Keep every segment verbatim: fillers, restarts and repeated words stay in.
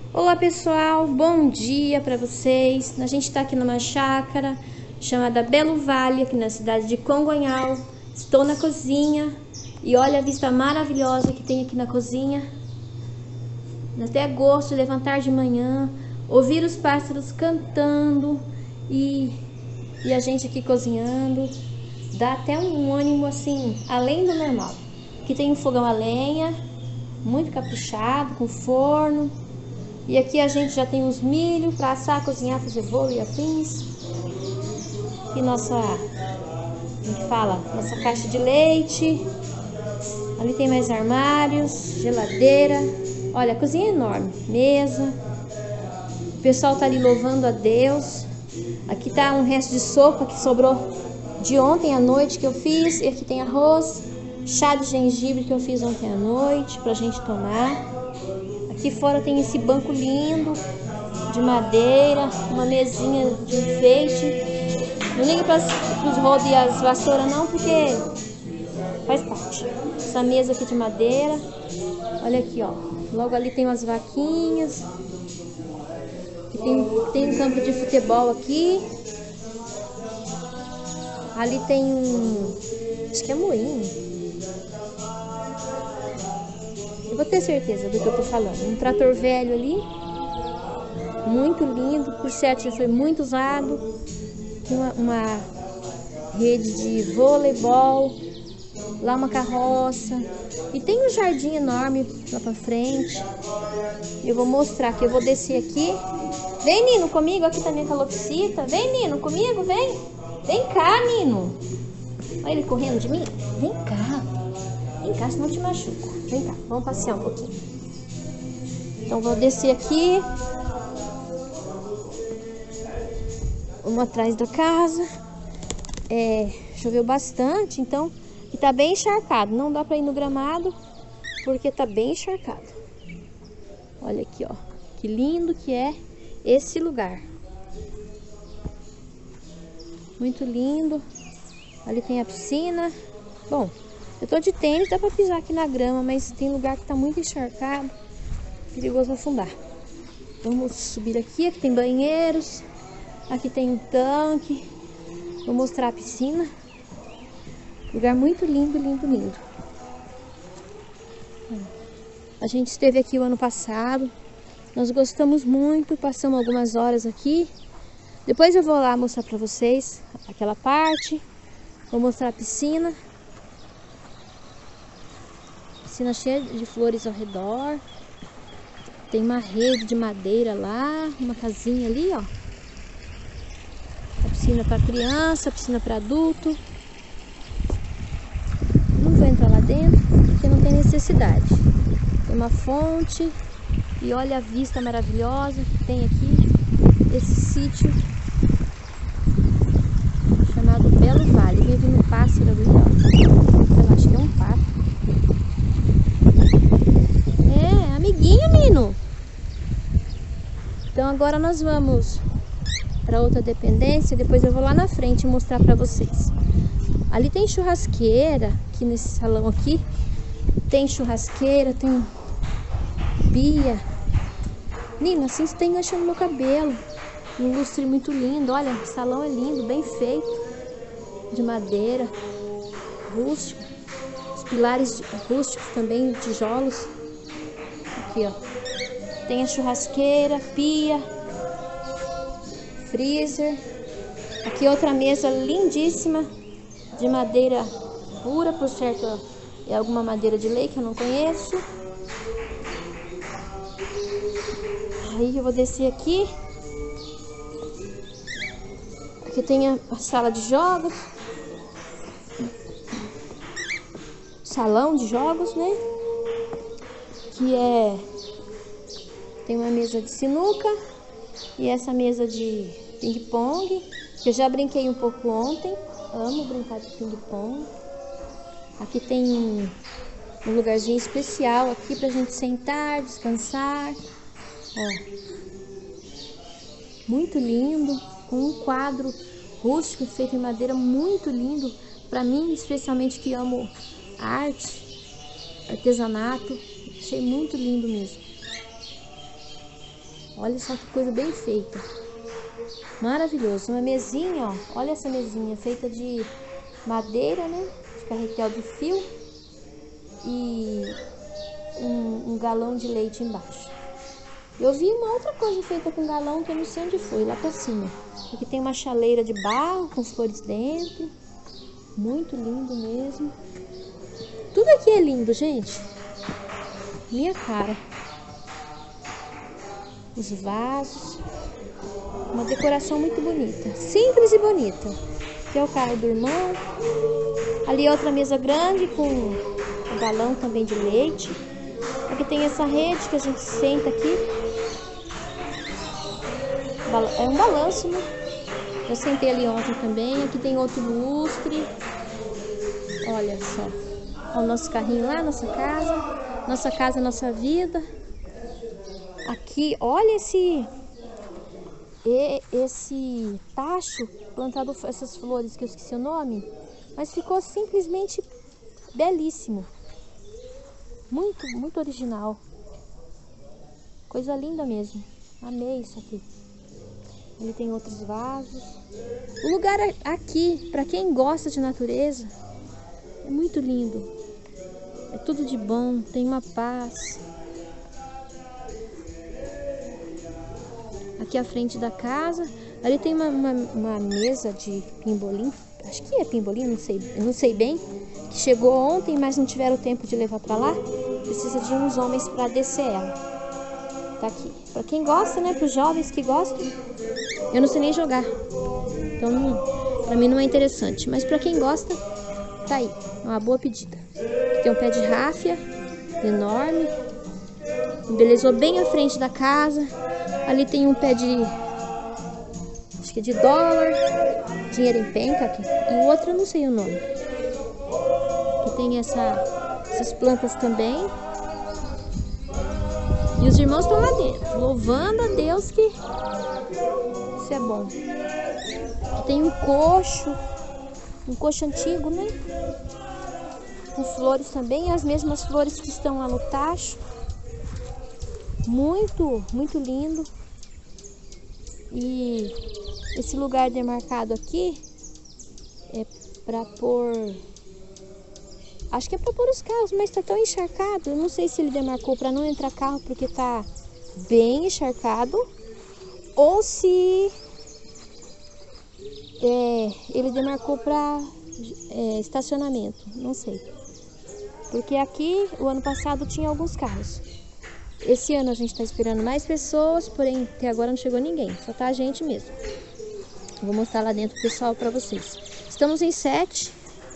Olá pessoal, bom dia para vocês. A gente está aqui numa chácara chamada Belo Vale, aqui na cidade de Congonhal. Estou na cozinha e olha a vista maravilhosa que tem aqui na cozinha. Até gosto de levantar de manhã, ouvir os pássaros cantando e, e a gente aqui cozinhando. Dá até um ânimo assim, além do normal. Aqui tem um fogão a lenha, muito caprichado, com forno. E aqui a gente já tem os milho para assar, cozinhar, fazer bolo e afins. Aqui nossa, como que fala? Nossa caixa de leite. Ali tem mais armários, geladeira. Olha, a cozinha é enorme. Mesa. O pessoal tá ali louvando a Deus. Aqui tá um resto de sopa que sobrou de ontem à noite que eu fiz. E aqui tem arroz, chá de gengibre que eu fiz ontem à noite pra gente tomar. Aqui fora tem esse banco lindo de madeira, uma mesinha de enfeite. Não ligue para os rodos e as vassouras não, porque faz parte. Essa mesa aqui de madeira. Olha aqui, ó. Logo ali tem umas vaquinhas. Tem, tem um campo de futebol aqui. Ali tem um... acho que é moinho. Eu vou ter certeza do que eu tô falando. Um trator velho ali. Muito lindo. Por certo já foi muito usado. Tem uma, uma rede de voleibol. Lá uma carroça. E tem um jardim enorme lá pra frente. Eu vou mostrar aqui. Eu vou descer aqui. Vem, Nino, comigo. Aqui tá minha calopsita. Vem, Nino, comigo, vem. Vem cá, Nino. Olha ele correndo de mim. Vem cá. Vem cá, senão eu te machuco. Vem cá, vamos passear um pouquinho. Então vou descer aqui. Vamos atrás da casa. É, choveu bastante, então e tá bem encharcado. Não dá pra ir no gramado porque tá bem encharcado. Olha aqui, ó. Que lindo que é esse lugar. Muito lindo. Ali tem a piscina. Bom, eu tô de tênis, dá pra pisar aqui na grama, mas tem lugar que tá muito encharcado, perigoso afundar. Vamos subir aqui, aqui tem banheiros, aqui tem um tanque. Vou mostrar a piscina. Lugar muito lindo, lindo, lindo. A gente esteve aqui o ano passado, nós gostamos muito, passamos algumas horas aqui. Depois eu vou lá mostrar pra vocês aquela parte, vou mostrar a piscina. Piscina cheia de flores ao redor. Tem uma rede de madeira lá, uma casinha ali, ó. A piscina para criança, a piscina para adulto. Não vou entrar lá dentro porque não tem necessidade. Tem uma fonte e olha a vista maravilhosa que tem aqui. Esse sítio chamado Belo Vale. Vem vindo um pássaro ali, ó. Eu acho que é um pato. É, amiguinho, Nino. Então agora nós vamos para outra dependência. Depois eu vou lá na frente mostrar para vocês. Ali tem churrasqueira, aqui nesse salão aqui. Tem churrasqueira, tem pia. Nino, assim você tá enganchando meu cabelo. Um lustre muito lindo. Olha, o salão é lindo, bem feito. De madeira, rústico. Os pilares rústicos também, tijolos. Aqui, ó. Tem a churrasqueira, pia, freezer. Aqui outra mesa lindíssima de madeira pura, por certo é alguma madeira de lei que eu não conheço. Aí eu vou descer aqui. Aqui tem a, a sala de jogos. Salão de jogos, né? Que é... tem uma mesa de sinuca e essa mesa de ping-pong, que eu já brinquei um pouco ontem. Amo brincar de ping-pong. Aqui tem um, um lugarzinho especial aqui pra gente sentar, descansar. Ó. Muito lindo, com um quadro rústico feito em madeira muito lindo. Pra mim, especialmente que amo arte, artesanato. Achei muito lindo mesmo. Olha só que coisa bem feita. Maravilhoso. Uma mesinha, ó. Olha essa mesinha feita de madeira, né? De carretel de fio. E um, um galão de leite embaixo. Eu vi uma outra coisa feita com galão que eu não sei onde foi, lá pra cima. Aqui tem uma chaleira de barro com flores dentro. Muito lindo mesmo. Tudo aqui é lindo, gente. Minha cara. Os vasos. Uma decoração muito bonita. Simples e bonita. Aqui é o carro do irmão. Ali é outra mesa grande com um galão também de leite. Aqui tem essa rede que a gente senta aqui. É um balanço, né? Eu sentei ali ontem também. Aqui tem outro lustre. Olha só. Olha o nosso carrinho lá, nossa casa. Nossa casa, nossa vida. Aqui, olha esse... Esse tacho plantado, essas flores que eu esqueci o nome. Mas ficou simplesmente belíssimo. Muito, muito original. Coisa linda mesmo. Amei isso aqui. Ali tem outros vasos. O lugar aqui, para quem gosta de natureza, é muito lindo. É tudo de bom, tem uma paz. Aqui à frente da casa, ali tem uma, uma, uma mesa de pimbolim. Acho que é pimbolim, não sei, não sei bem. Que chegou ontem, mas não tiveram tempo de levar para lá. Precisa de uns homens para descer ela. Tá aqui. Para quem gosta, né? Para os jovens que gostam. Eu não sei nem jogar. Então, não, para mim não é interessante. Mas para quem gosta, tá aí. É uma boa pedida. Aqui tem um pé de ráfia enorme. Embelezou bem à frente da casa. Ali tem um pé de... Acho que é de dólar. Dinheiro em penca aqui. E o outro eu não sei o nome. Aqui tem essa, essas plantas também. E os irmãos estão lá dentro, louvando a Deus que isso é bom. Aqui tem um coxo, um coxo antigo, né? Com flores também, as mesmas flores que estão lá no tacho. Muito, muito lindo. E esse lugar demarcado aqui é para pôr... Acho que é para pôr os carros, mas tá tão encharcado. Eu não sei se ele demarcou para não entrar carro porque tá bem encharcado. Ou se é, ele demarcou para é, estacionamento. Não sei. Porque aqui, o ano passado, tinha alguns carros. Esse ano a gente tá esperando mais pessoas, porém até agora não chegou ninguém. Só tá a gente mesmo. Vou mostrar lá dentro o pessoal para vocês. Estamos em sete.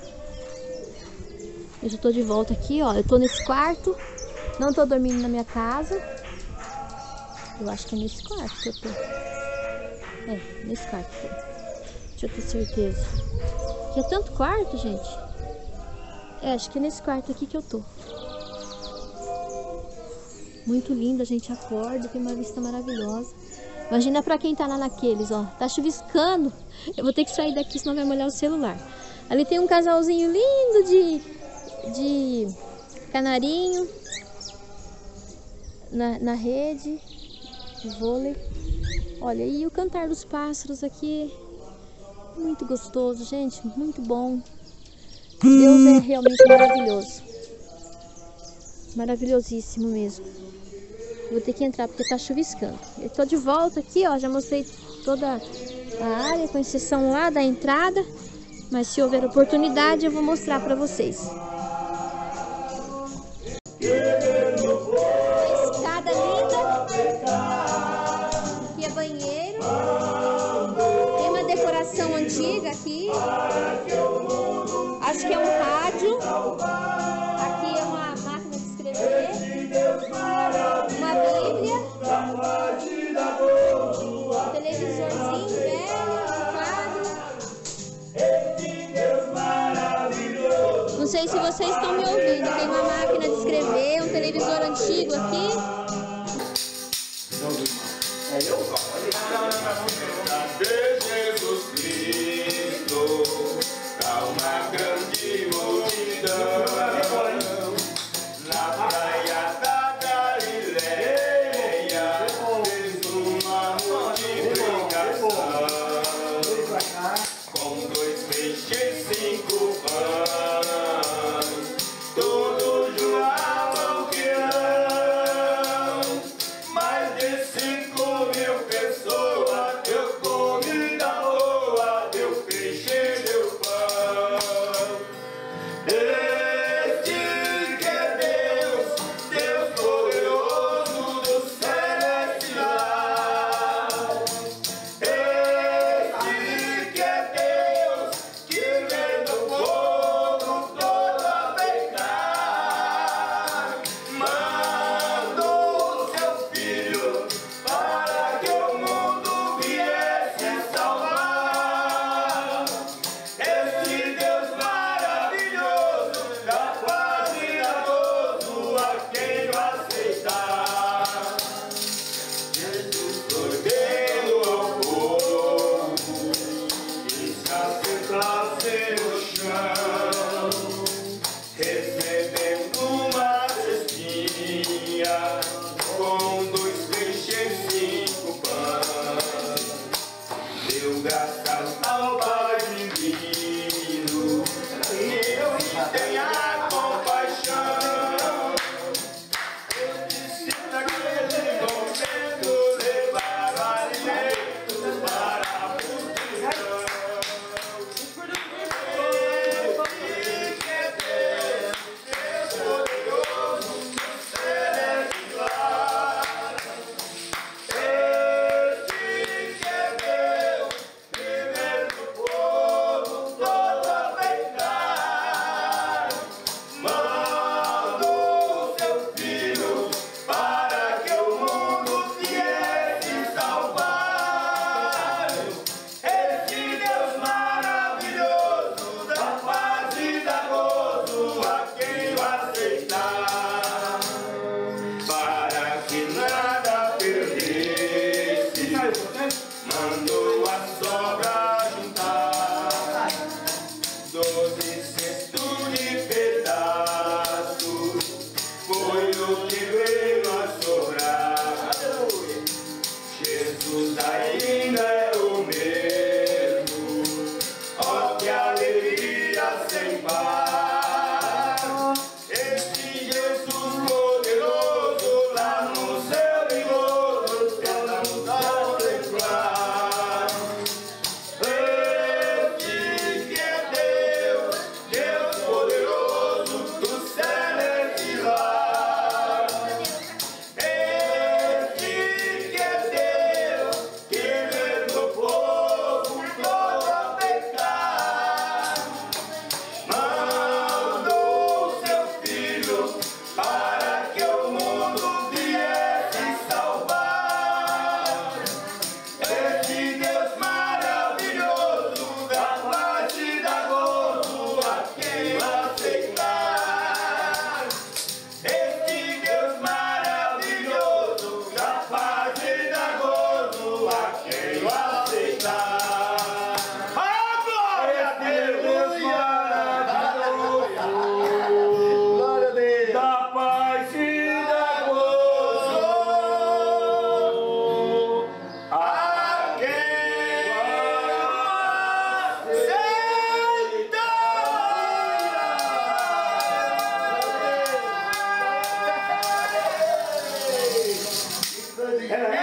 Eu já tô de volta aqui, ó. Eu tô nesse quarto. Não tô dormindo na minha casa. Eu acho que é nesse quarto que eu tô. É, nesse quarto que eu tô. Deixa eu ter certeza. Aqui é tanto quarto, gente. É, acho que é nesse quarto aqui que eu tô. Muito lindo, a gente acorda, tem uma vista maravilhosa. Imagina pra quem tá lá naqueles, ó. Tá chuviscando. Eu vou ter que sair daqui, senão vai molhar o celular. Ali tem um casalzinho lindo de... de canarinho na, na rede de vôlei. Olha, e o cantar dos pássaros aqui, muito gostoso, gente, muito bom. Deus é realmente maravilhoso, maravilhosíssimo mesmo. Vou ter que entrar porque tá chuviscando. Eu tô de volta aqui, ó, já mostrei toda a área, com exceção lá da entrada, mas se houver oportunidade eu vou mostrar pra vocês. Escada linda. Aqui é banheiro. Tem uma decoração antiga aqui. Acho que é um rádio. Aqui é uma máquina de escrever. Uma bíblia. Um televisorzinho velho. Um quadro. Não sei se vocês estão me ouvindo. Tem uma máquina de escrever, um televisor antigo aqui. Jesus Cristo, dá uma grande multidão na praia da Galileia. Jesus É,